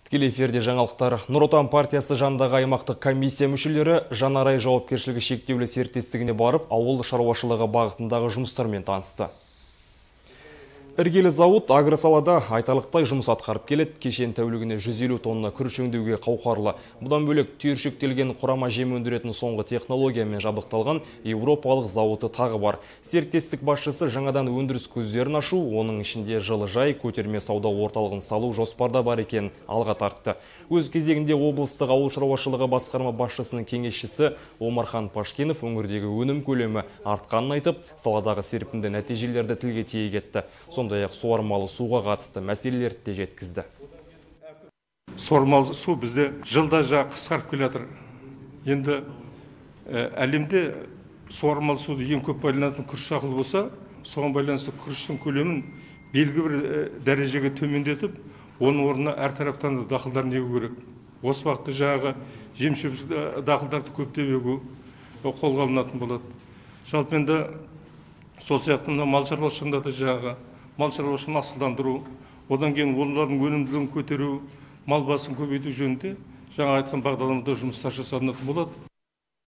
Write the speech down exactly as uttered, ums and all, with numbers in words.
Тікелей эфирде жаңалықтар. Нұр Отан партиясы жанындағы аймақтық комиссия мүшелері Жанарай жауапкершілігі шектеулі серіктестігіне барып, ауыл шаруашылығы бағытындағы жұмыстармен танысты. Іргелі зауыт агросалада айтарлықтай жұмыс атқарып келеді. Кешен тәулігіне жүз елу тонна күріш өңдеуге қауқарлы. Бұдан бөлек түйіршіктелген құрама жем өндіретін соңғы технологиямен жабдықталған еуропалық зауыты тағы бар. Серіктестік басшысы жаңадан өндіріс көздерін ашу, оның ішінде жылыжай, көтерме сауда орталығын салу жоспарда бар екен алға тартты. Өз кезегінде облыстық ауыл шаруашылығы басқарма басшысының кеңесшісі Омархан Пашкенов өңірдегі өнім көлемі артқанын айтып, саладағы серпінді нәтижелерді тілге тиек етті. Сондай-ақ суармалы суға қатысты мәселелерді де жеткізді. Суармалы су бізде жылда жағы қысқарып келе жатыр. Енді әлемде суармалы суды ең көп байланатын күріш дақылы болса, соған байланысты күріштің көлемін белгі бір дәрежеге төмендетіп, оның орнына әр тараптан дақылдар егу керек. Осы уақытта жағы жем-шөп дақылдарды көптеп егу қолға алынатын болады. Жалпы енді сол сияқты мал шаруашылығында да жағы мал шаруашылығын асылдандыру, одан кейін олардың өнімділігін көтеру, мал басын көбейту жөнінде жаңа айтқан бағдарламада жұмыстар жасалынатын болады.